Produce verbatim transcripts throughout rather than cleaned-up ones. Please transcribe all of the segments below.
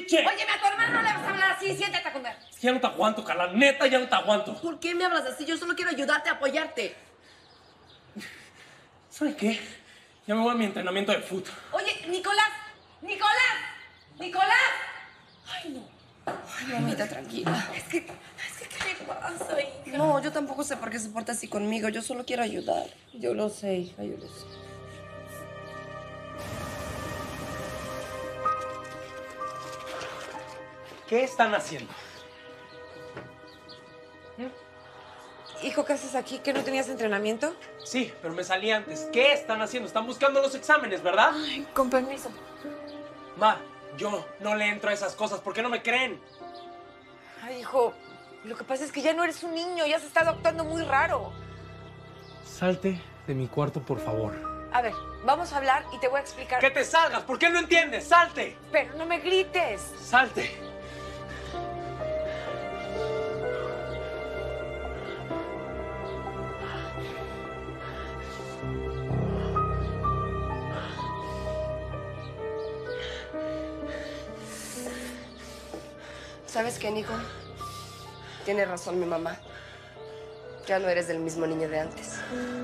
berrinche! Óyeme, a tu hermano no le vas a hablar así. Siéntate a comer. Es que ya no te aguanto, Carla. Neta, ya no te aguanto. ¿Por qué me hablas así? Yo solo quiero ayudarte, apoyarte. ¿Sabes qué? Ya me voy a mi entrenamiento de fútbol. Oye, Nicolás. ¡Nicolás! ¡Nicolás! Ay, no. Ay, mamita, tranquila. Es que, es que, ¿qué le pasa, hija? No, yo tampoco sé por qué se porta así conmigo. Yo solo quiero ayudar. Yo lo sé, hija, yo lo sé. ¿Qué están haciendo? Hijo, ¿qué haces aquí? ¿Que no tenías entrenamiento? Sí, pero me salí antes. ¿Qué están haciendo? Están buscando los exámenes, ¿verdad? Ay, con permiso. Ma, yo no le entro a esas cosas. ¿Por qué no me creen? Ay, hijo, lo que pasa es que ya no eres un niño. Ya has estado actuando muy raro. Salte de mi cuarto, por favor. A ver, vamos a hablar y te voy a explicar. ¡Que te salgas! ¿Por qué no entiendes? ¡Salte! Pero no me grites. ¡Salte! ¿Sabes qué, Nico? Tiene razón mi mamá. Ya no eres del mismo niño de antes.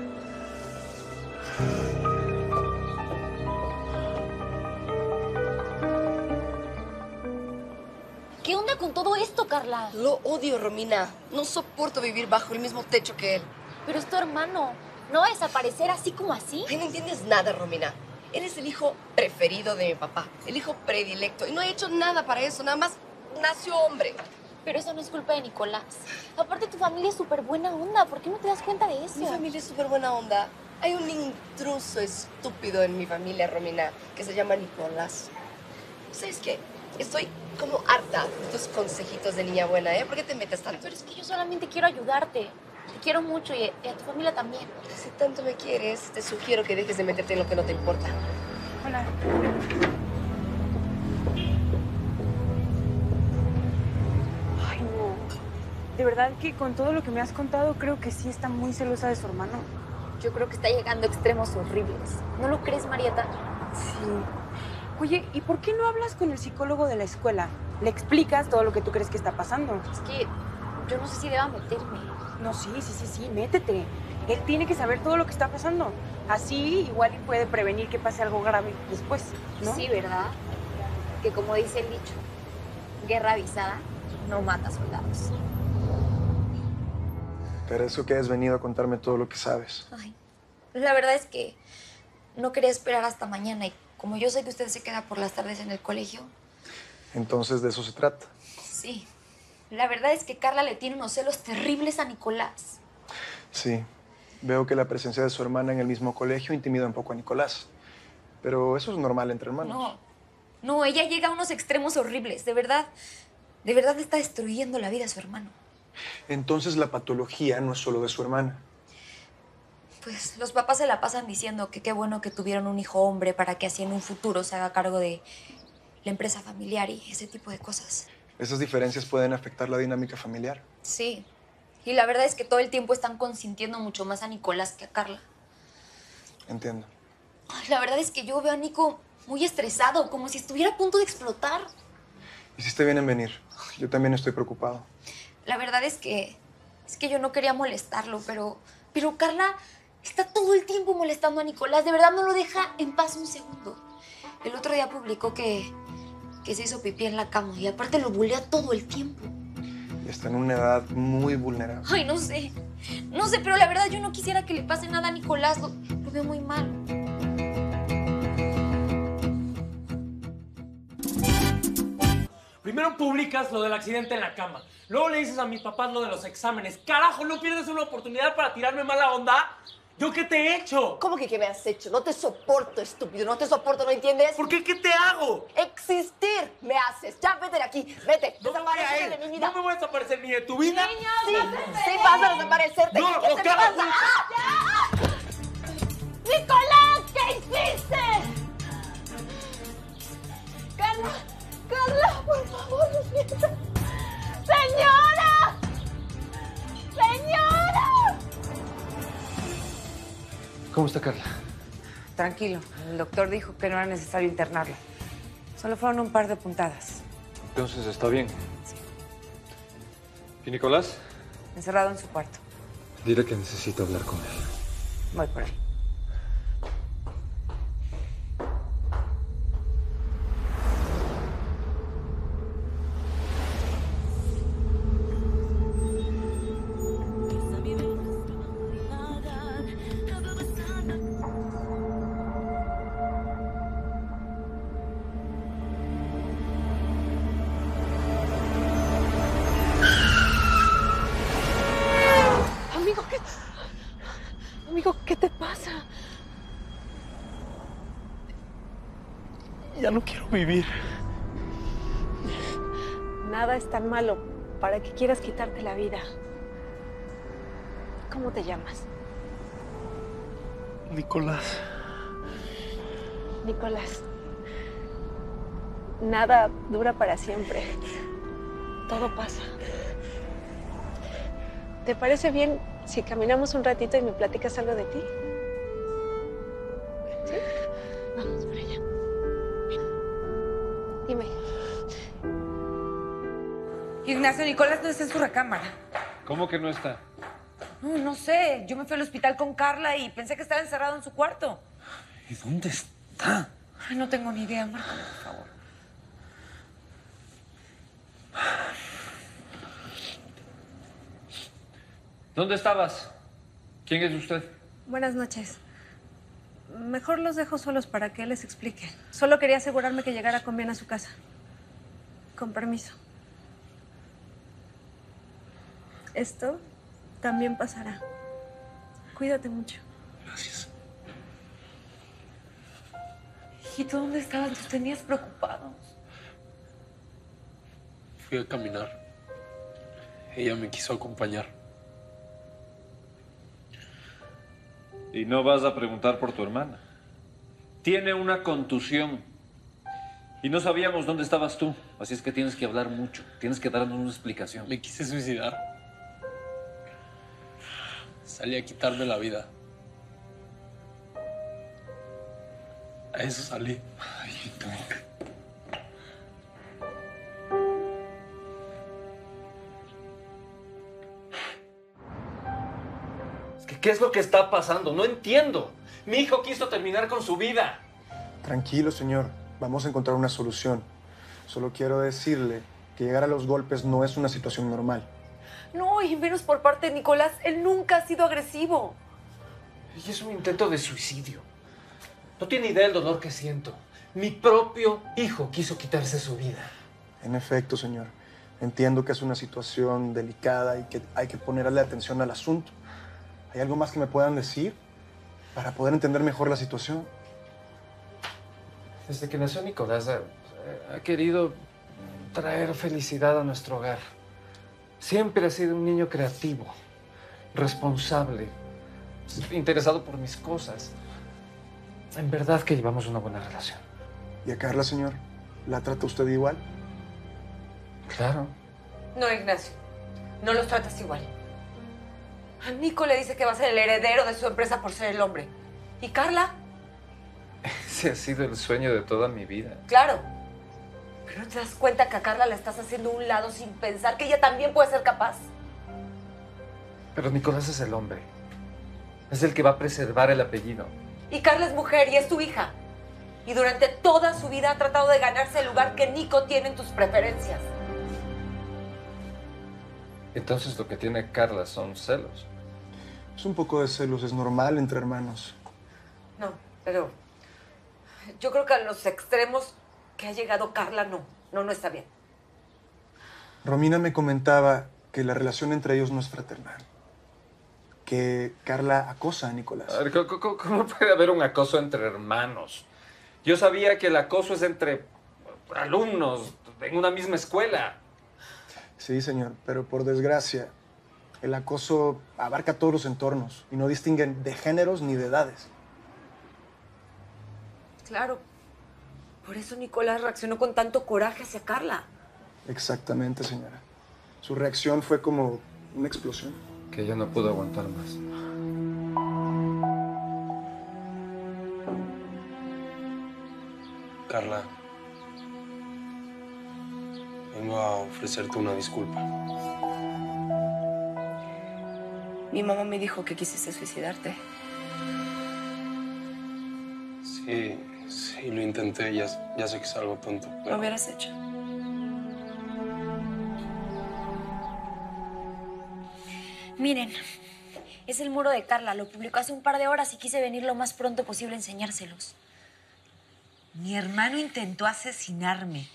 ¿Qué onda con todo esto, Carla? Lo odio, Romina. No soporto vivir bajo el mismo techo que él. Pero es tu hermano. ¿No va a desaparecer así como así? Ay, no entiendes nada, Romina. Eres el hijo preferido de mi papá. El hijo predilecto. Y no he hecho nada para eso. Nada más nació hombre. Pero eso no es culpa de Nicolás. Aparte, tu familia es súper buena onda. ¿Por qué no te das cuenta de eso? Mi familia es súper buena onda. Hay un intruso estúpido en mi familia, Romina, que se llama Nicolás. ¿Sabes qué? Estoy como harta de tus consejitos de niña buena, ¿eh? ¿Por qué te metes tanto? Pero es que yo solamente quiero ayudarte. Te quiero mucho y, y a tu familia también. Si tanto me quieres, te sugiero que dejes de meterte en lo que no te importa. Hola. Ay, no. De verdad que con todo lo que me has contado, creo que sí está muy celosa de su hermano. Yo creo que está llegando a extremos horribles. ¿No lo crees, Marieta? Sí. Oye, ¿y por qué no hablas con el psicólogo de la escuela? Le explicas todo lo que tú crees que está pasando. Es que yo no sé si deba meterme. No, sí, sí, sí, sí, métete. Él tiene que saber todo lo que está pasando. Así igual y puede prevenir que pase algo grave después, ¿no? Sí, ¿verdad? Que como dice el dicho, guerra avisada no mata soldados. Te agradezco que hayas venido a contarme todo lo que sabes. Ay, la verdad es que no quería esperar hasta mañana y como yo sé que usted se queda por las tardes en el colegio. Entonces, de eso se trata. Sí, la verdad es que Carla le tiene unos celos terribles a Nicolás. Sí, veo que la presencia de su hermana en el mismo colegio intimida un poco a Nicolás. Pero eso es normal entre hermanos. No, no, ella llega a unos extremos horribles. De verdad, de verdad está destruyendo la vida a su hermano. Entonces la patología no es solo de su hermana. Pues los papás se la pasan diciendo que qué bueno que tuvieron un hijo hombre para que así en un futuro se haga cargo de la empresa familiar y ese tipo de cosas. Esas diferencias pueden afectar la dinámica familiar. Sí, y la verdad es que todo el tiempo están consintiendo mucho más a Nicolás que a Carla. Entiendo. Ay, la verdad es que yo veo a Nico muy estresado, como si estuviera a punto de explotar. Hiciste bien en venir. Yo también estoy preocupado. La verdad es que es que yo no quería molestarlo, pero, pero Carla está todo el tiempo molestando a Nicolás. De verdad no lo deja en paz un segundo. El otro día publicó que, que se hizo pipí en la cama y aparte lo bulea todo el tiempo. Y está en una edad muy vulnerable. Ay, no sé. No sé, pero la verdad yo no quisiera que le pase nada a Nicolás. Lo, lo veo muy mal. Primero publicas lo del accidente en la cama. Luego le dices a mis papás lo de los exámenes. ¡Carajo! ¿No pierdes una oportunidad para tirarme mala onda? ¿Yo qué te he hecho? ¿Cómo que qué me has hecho? No te soporto, estúpido. No te soporto, ¿no entiendes? ¿Por qué? ¿Qué te hago? Existir me haces. Ya, vete de aquí. Vete. No me voy a ir. Desaparecete de mi vida. No me voy a desaparecer ni de tu vida. Niños, Sí, no se sí peleen. vas a desaparecerte. No, ¿Qué no, te Carla, pasa? ¡Ah! ¡Nicolás! ¿Qué hiciste? Carla, Carla, por favor, despierta. ¡Señora! ¡Señora! ¿Cómo está Carla? Tranquilo, el doctor dijo que no era necesario internarlo. Solo fueron un par de puntadas. Entonces está bien. ¿Y Nicolás? Encerrado en su cuarto. Dile que necesito hablar con él. Voy por él. Amigo, ¿qué? Amigo, ¿qué te pasa? Ya no quiero vivir. Nada es tan malo para que quieras quitarte la vida. ¿Cómo te llamas? Nicolás. Nicolás. Nada dura para siempre. Todo pasa. ¿Te parece bien si caminamos un ratito y me platicas algo de ti? ¿Sí? Vamos para allá. Dime. Ignacio, Nicolás no está en su recámara. ¿Cómo que no está? No, no sé. Yo me fui al hospital con Carla y pensé que estaba encerrado en su cuarto. ¿Y dónde está? Ay, no tengo ni idea. Márcame, por favor. ¿Dónde estabas? ¿Quién es usted? Buenas noches. Mejor los dejo solos para que él les explique. Solo quería asegurarme que llegara con bien a su casa. Con permiso. Esto también pasará. Cuídate mucho. Gracias. Hijito, ¿dónde estabas? Nos tenías preocupados. Fui a caminar. Ella me quiso acompañar. Y no vas a preguntar por tu hermana. Tiene una contusión. Y no sabíamos dónde estabas tú. Así es que tienes que hablar mucho. Tienes que darnos una explicación. Me quise suicidar. Salí a quitarme la vida. A eso salí. Ay, no. ¿Qué es lo que está pasando? No entiendo. Mi hijo quiso terminar con su vida. Tranquilo, señor. Vamos a encontrar una solución. Solo quiero decirle que llegar a los golpes no es una situación normal. No, y menos por parte de Nicolás. Él nunca ha sido agresivo. Y es un intento de suicidio. No tiene idea del dolor que siento. Mi propio hijo quiso quitarse su vida. En efecto, señor. Entiendo que es una situación delicada y que hay que ponerle atención al asunto. ¿Hay algo más que me puedan decir para poder entender mejor la situación? Desde que nació Nicolás, ha, ha querido traer felicidad a nuestro hogar. Siempre ha sido un niño creativo, responsable, interesado por mis cosas. En verdad que llevamos una buena relación. ¿Y a Carla, señor? ¿La trata usted igual? Claro. No, Ignacio. No los tratas igual. A Nico le dice que va a ser el heredero de su empresa por ser el hombre. ¿Y Carla? Ese ha sido el sueño de toda mi vida. Claro. ¿Pero no te das cuenta que a Carla la estás haciendo a un lado sin pensar que ella también puede ser capaz? Pero Nicolás es el hombre. Es el que va a preservar el apellido. Y Carla es mujer y es tu hija. Y durante toda su vida ha tratado de ganarse el lugar que Nico tiene en tus preferencias. Entonces lo que tiene Carla son celos. Es un poco de celos, es normal entre hermanos. No, pero yo creo que a los extremos que ha llegado Carla no. No, no está bien. Romina me comentaba que la relación entre ellos no es fraternal. Que Carla acosa a Nicolás. A ver, ¿cómo, cómo- cómo puede haber un acoso entre hermanos? Yo sabía que el acoso es entre alumnos en una misma escuela. Sí, señor, pero por desgracia, el acoso abarca todos los entornos y no distinguen de géneros ni de edades. Claro. Por eso Nicolás reaccionó con tanto coraje hacia Carla. Exactamente, señora. Su reacción fue como una explosión. Que ella no pudo aguantar más. Carla. Vengo a ofrecerte una disculpa. Mi mamá me dijo que quisiste suicidarte. Sí, sí, lo intenté. Ya, ya sé que es algo tonto, pero... Lo hubieras hecho. Miren, es el muro de Carla. Lo publicó hace un par de horas y quise venir lo más pronto posible a enseñárselos. Mi hermano intentó asesinarme.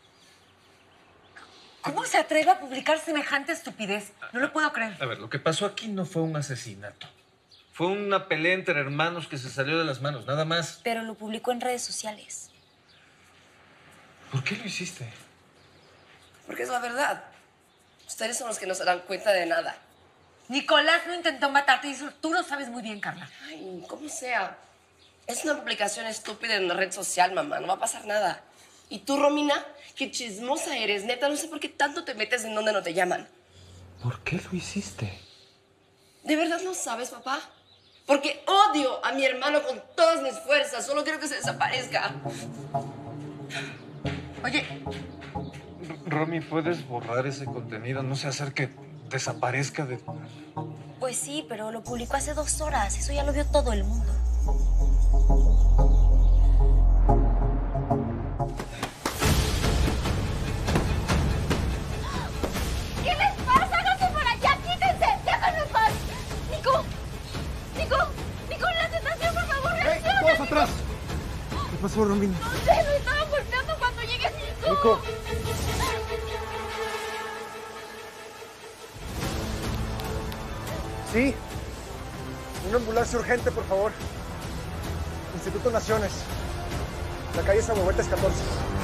¿Cómo se atreve a publicar semejante estupidez? No lo puedo creer. A ver, lo que pasó aquí no fue un asesinato. Fue una pelea entre hermanos que se salió de las manos, nada más. Pero lo publicó en redes sociales. ¿Por qué lo hiciste? Porque es la verdad. Ustedes son los que no se dan cuenta de nada. Nicolás no intentó matarte y eso tú lo sabes muy bien, Carla. Ay, como sea. Es una publicación estúpida en una red social, mamá. No va a pasar nada. Y tú, Romina, qué chismosa eres. Neta, no sé por qué tanto te metes en donde no te llaman. ¿Por qué lo hiciste? ¿De verdad no sabes, papá? Porque odio a mi hermano con todas mis fuerzas. Solo quiero que se desaparezca. Oye, R- Romy, ¿puedes borrar ese contenido? No sea hacer que desaparezca de... Pues sí, pero lo publicó hace dos horas. Eso ya lo vio todo el mundo. ¿Qué les pasa? ¡No se por allá! ¡Quítense! ¡Déjenme en paz! ¡Nico! ¡Nico! ¡Nicolás, estás bien, por favor! ¡Hey! ¡Reacciona! ¡Todos atrás! ¿Qué pasó, Romina? No sé, lo estaban golpeando cuando llegué. ¡Nico! Nico. Sí. Una ambulancia urgente, por favor. Instituto Naciones. La calle Samuetes catorce.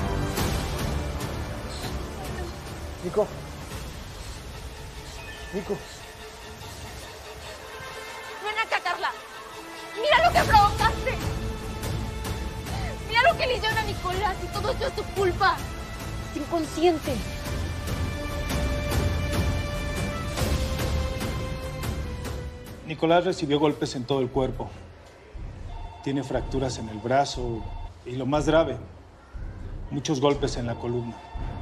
Nico. Nico. Ven acá, Carla. Mira lo que provocaste. Mira lo que le hicieron a Nicolás y todo esto es tu culpa. Es inconsciente. Nicolás recibió golpes en todo el cuerpo. Tiene fracturas en el brazo y, lo más grave, muchos golpes en la columna.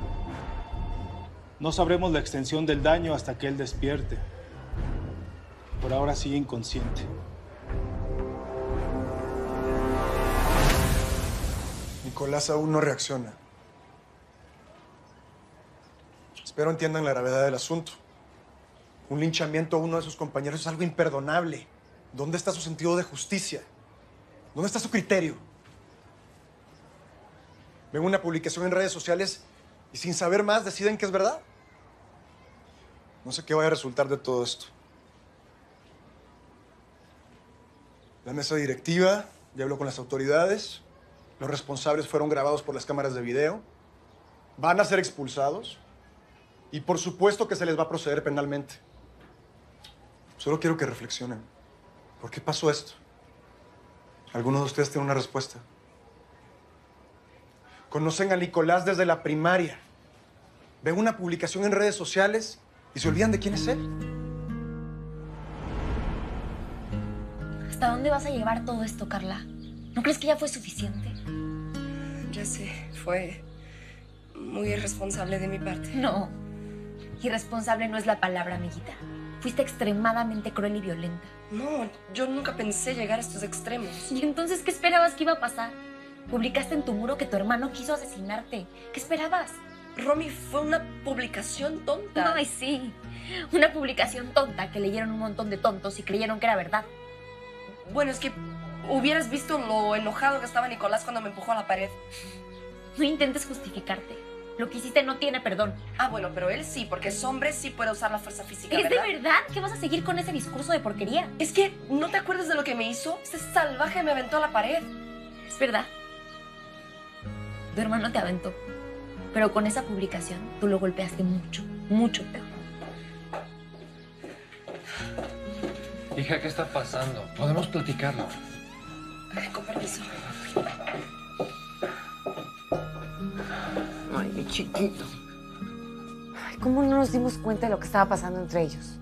No sabremos la extensión del daño hasta que él despierte. Por ahora sigue inconsciente. Nicolás aún no reacciona. Espero entiendan la gravedad del asunto. Un linchamiento a uno de sus compañeros es algo imperdonable. ¿Dónde está su sentido de justicia? ¿Dónde está su criterio? Ven una publicación en redes sociales y sin saber más deciden que es verdad. No sé qué vaya a resultar de todo esto. La mesa directiva ya habló con las autoridades. Los responsables fueron grabados por las cámaras de video. Van a ser expulsados. Y por supuesto que se les va a proceder penalmente. Solo quiero que reflexionen. ¿Por qué pasó esto? ¿Alguno de ustedes tiene una respuesta? Conocen a Nicolás desde la primaria. Ven una publicación en redes sociales y se olvidan de quién es él. ¿Hasta dónde vas a llevar todo esto, Carla? ¿No crees que ya fue suficiente? Ya sé, fue muy irresponsable de mi parte. No. Irresponsable no es la palabra, amiguita. Fuiste extremadamente cruel y violenta. No, yo nunca pensé llegar a estos extremos. ¿Y entonces qué esperabas que iba a pasar? Publicaste en tu muro que tu hermano quiso asesinarte. ¿Qué esperabas? Romy, fue una publicación tonta. Ay, sí. Una publicación tonta que leyeron un montón de tontos y creyeron que era verdad. Bueno, es que hubieras visto lo enojado que estaba Nicolás cuando me empujó a la pared. No intentes justificarte. Lo que hiciste no tiene perdón. Ah, bueno, pero él sí, porque es hombre, sí puede usar la fuerza física, ¿Es ¿verdad? de verdad que vas a seguir con ese discurso de porquería? Es que, ¿no te acuerdas de lo que me hizo? Ese salvaje me aventó a la pared. Es verdad. Tu hermano te aventó. Pero con esa publicación tú lo golpeaste mucho, mucho peor. Hija, ¿qué está pasando? Podemos platicarlo. Ay, con permiso. ay, mi chiquito. Ay, ¿cómo no nos dimos cuenta de lo que estaba pasando entre ellos?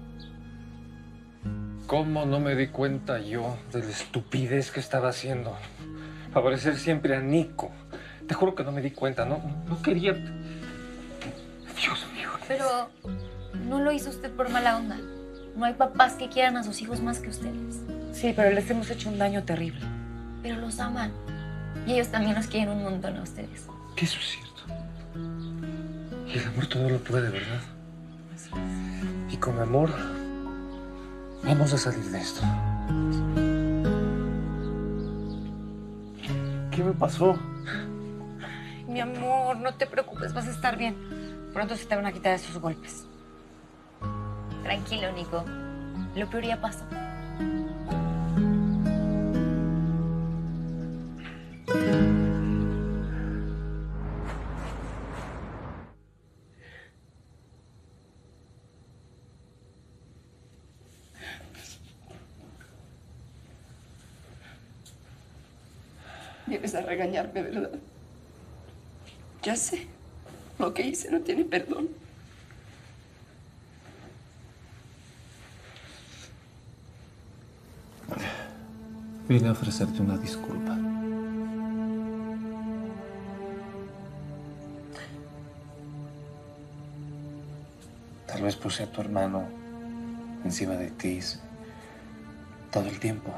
¿Cómo no me di cuenta yo de la estupidez que estaba haciendo? Favorecer siempre a Nico. Te juro que no me di cuenta, no, no quería... Pero no lo hizo usted por mala onda. No hay papás que quieran a sus hijos más que ustedes. Sí, pero les hemos hecho un daño terrible. Pero los aman. Y ellos también los quieren un montón a ustedes. Que eso es cierto. Y el amor todo lo puede, ¿verdad? Y con amor vamos a salir de esto. ¿Qué me pasó? Mi amor, no te preocupes, vas a estar bien. Pronto se te van a quitar esos golpes. Tranquilo, Nico. Lo peor ya pasó. Vienes a regañarme, ¿verdad? Ya sé. Lo que hice no tiene perdón. Vine a ofrecerte una disculpa. Tal vez puse a tu hermano encima de ti todo el tiempo,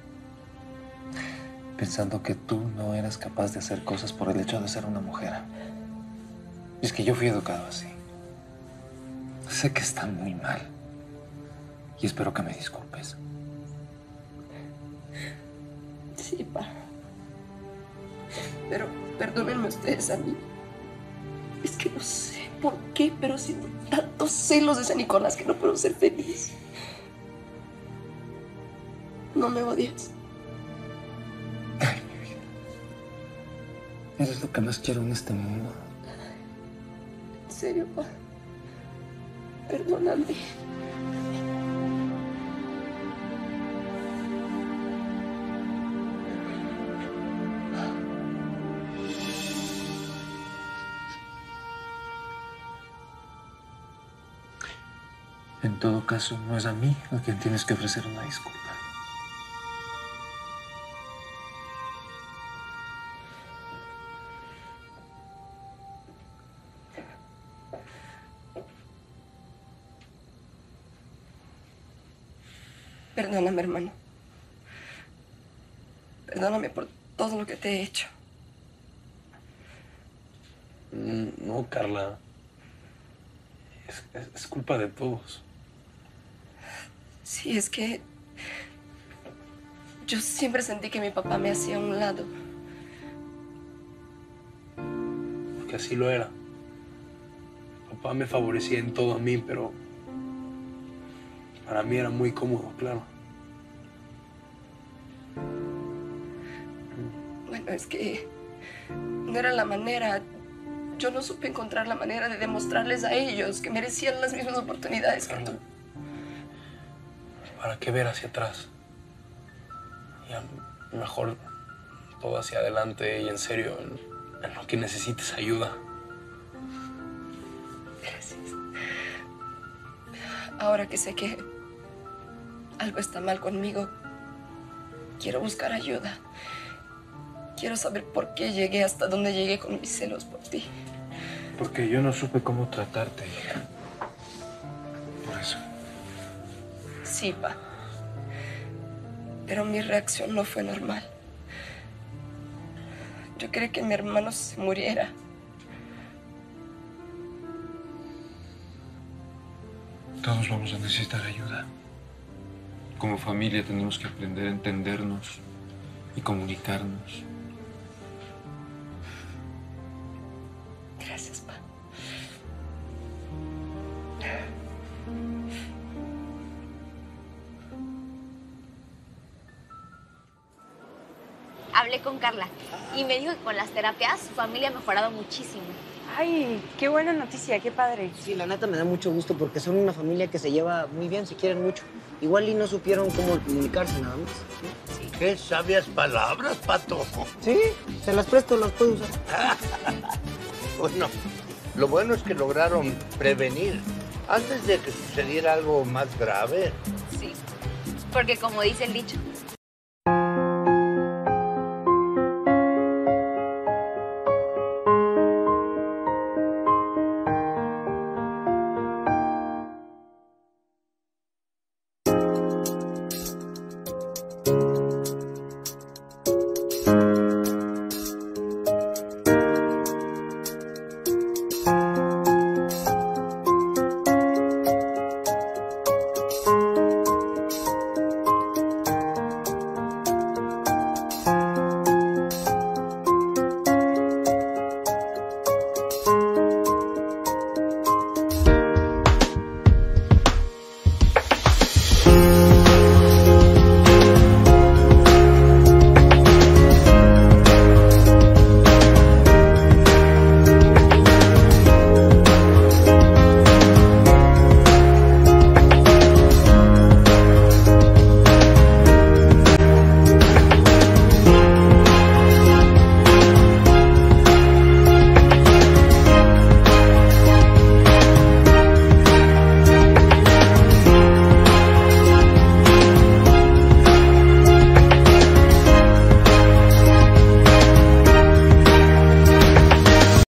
pensando que tú no eras capaz de hacer cosas por el hecho de ser una mujer. Y es que yo fui educado así. Sé que está muy mal y espero que me disculpes. Sí, pa. Pero perdónenme ustedes a mí. Es que no sé por qué, pero siento tantos celos de San Nicolás que no puedo ser feliz. ¿No me odias? Ay, mi vida. Eres lo que más quiero en este mundo. En serio, pa. Perdóname. En todo caso, no es a mí a quien tienes que ofrecer una disculpa. Perdóname, hermano. Perdóname por todo lo que te he hecho. No, Carla. Es, es, es culpa de todos. Sí, es que yo siempre sentí que mi papá me hacía a un lado. Porque así lo era. Papá me favorecía en todo a mí, pero para mí era muy cómodo, claro. Bueno, es que no era la manera. Yo no supe encontrar la manera de demostrarles a ellos que merecían las mismas oportunidades que tú. ¿Para qué ver hacia atrás? Ya mejor todo hacia adelante y en serio, en, en lo que necesites ayuda. Gracias. Ahora que sé que algo está mal conmigo, quiero buscar ayuda. Quiero saber por qué llegué hasta donde llegué con mis celos por ti. Porque yo no supe cómo tratarte, hija. Por eso. Sí, pa. Pero mi reacción no fue normal. Yo quería que mi hermano se muriera. Todos vamos a necesitar ayuda. Como familia tenemos que aprender a entendernos y comunicarnos. Gracias, pa. Hablé con Carla y me dijo que con las terapias su familia ha mejorado muchísimo. Ay, qué buena noticia, qué padre. Sí, la neta me da mucho gusto porque son una familia que se lleva muy bien, se quieren mucho. Igual y no supieron cómo comunicarse nada más. Sí. Qué sabias palabras, Pato. Sí, se las presto, las puedo usar. Bueno, lo bueno es que lograron prevenir antes de que sucediera algo más grave. Sí, porque como dice el dicho,